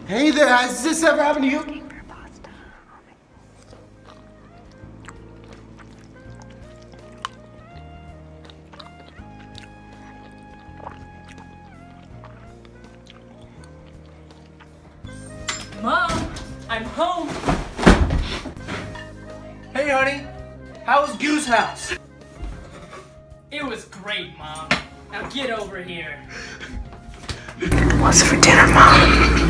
Hey there, has this ever happened to you? Mom, I'm home. Hey honey, how was Goose House? It was great, Mom. Now get over here. What's for dinner, Mom?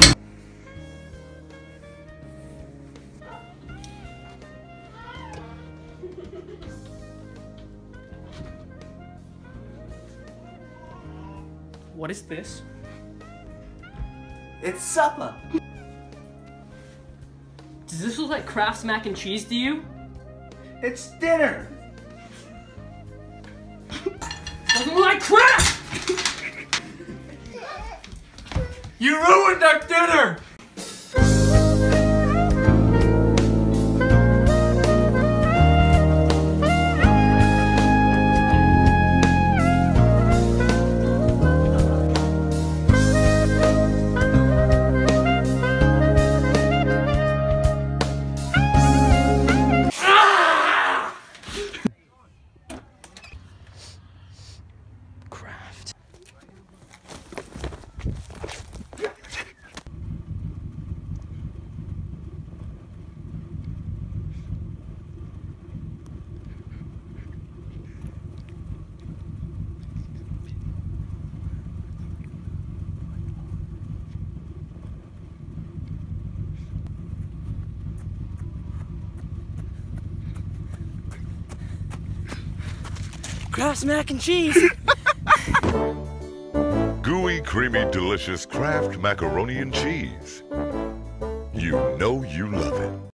What is this? It's supper. Does this look like Kraft's mac and cheese to you? It's dinner. Doesn't look like Kraft! You ruined our dinner! Kraft. Kraft's mac and cheese. Gooey, creamy, delicious Kraft macaroni and cheese. You know you love it.